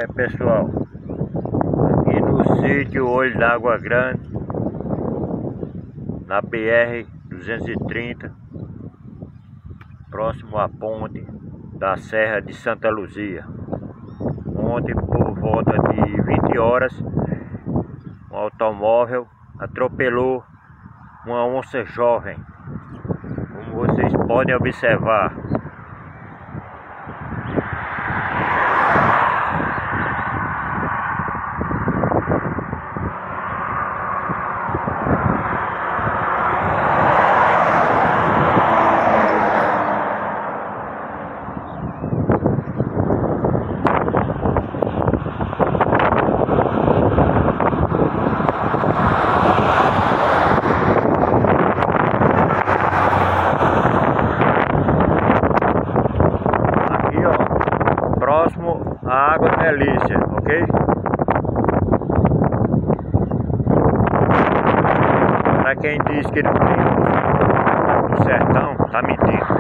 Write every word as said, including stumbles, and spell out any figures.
É, pessoal, aqui no sítio Olho d'Água Grande, na B R duzentos e trinta, próximo à ponte da Serra de Santa Luzia. Ontem, por volta de vinte horas, um automóvel atropelou uma onça jovem, como vocês podem observar. Próximo à Água Delícia, ok? Para quem diz que não tem onça no sertão, tá mentindo.